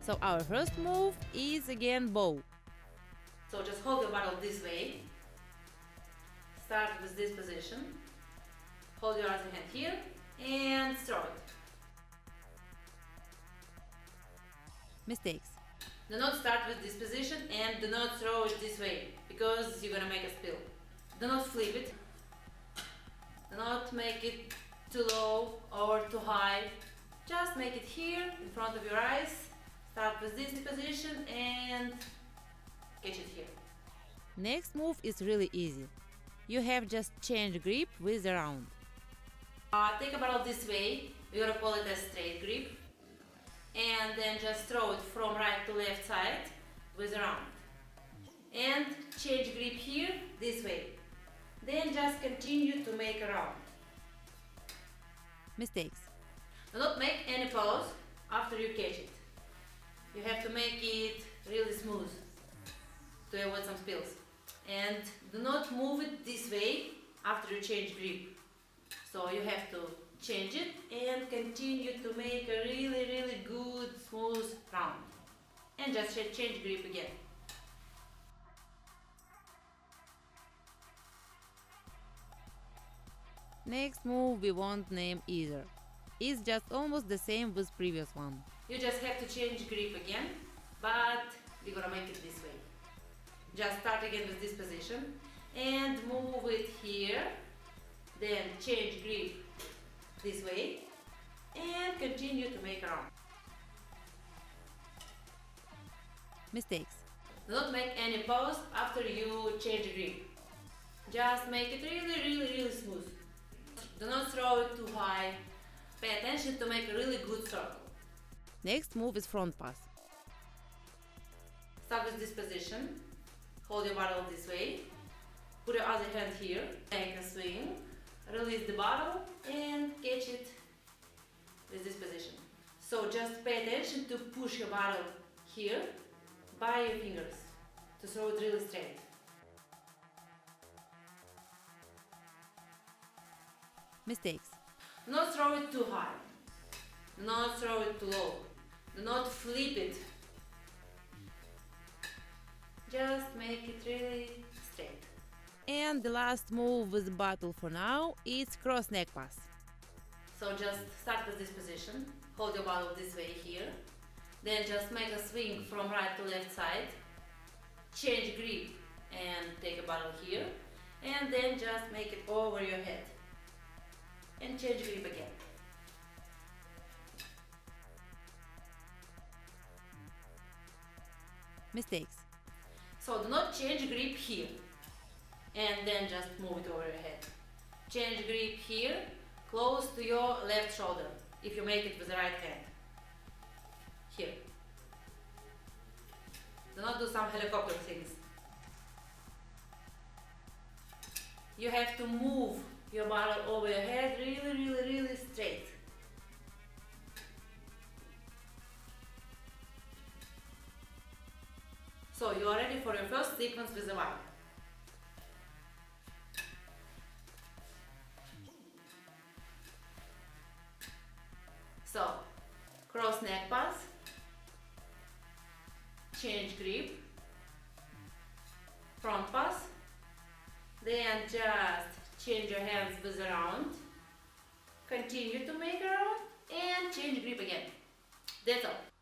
So our first move is again bow. So just hold your bottle this way. Start with this position. Hold your other hand here and throw it. Mistakes. Do not start with this position and do not throw it this way because you're gonna make a spill. Do not flip it. Do not make it too low or too high. Just make it here in front of your eyes. Start with this position and catch it here. Next move is really easy. You have just change grip with the round. Take a bottle this way. We're gonna call it a straight grip. And then just throw it from right to left side with a round. And change grip here this way. Then just continue to make a round. Mistakes. Do not make any pause after you catch it. You have to make it really smooth to avoid some spills. And do not move it this way after you change grip. So you have to change it and continue to make a really good smooth round. And just change grip again. Next move we won't name either. It's just almost the same with previous one. You just have to change grip again, but we're gonna make it this way. Just start again with this position and move it here, then change grip this way and continue to make a round. Mistakes. Do not make any pause after you change grip. Just make it really smooth. Do not throw it too high. Pay attention to make a really good circle. Next move is front pass. Start with this position. Hold your bottle this way. Put your other hand here. Make a swing. Release the bottle and catch it with this position. So just pay attention to push your bottle here by your fingers to throw it really straight. Mistakes. Do not throw it too high. Do not throw it too low. Do not flip it. Just make it really straight. And the last move with bottle for now is cross neck pass. So just start with this position. Hold your bottle this way here. Then just make a swing from right to left side. Change grip and take a bottle here. And then just make it over your head. And change grip again. Mistakes. So do not change grip here and then just move it over your head. Change grip here, close to your left shoulder, if you make it with the right hand. Here. Do not do some helicopter things. You have to move your bottle over your head really straight. So you are ready for your first sequence with the wine. So, cross neck pass, change grip, front pass, then just change your hands with the round, continue to make a round and change grip again. That's all.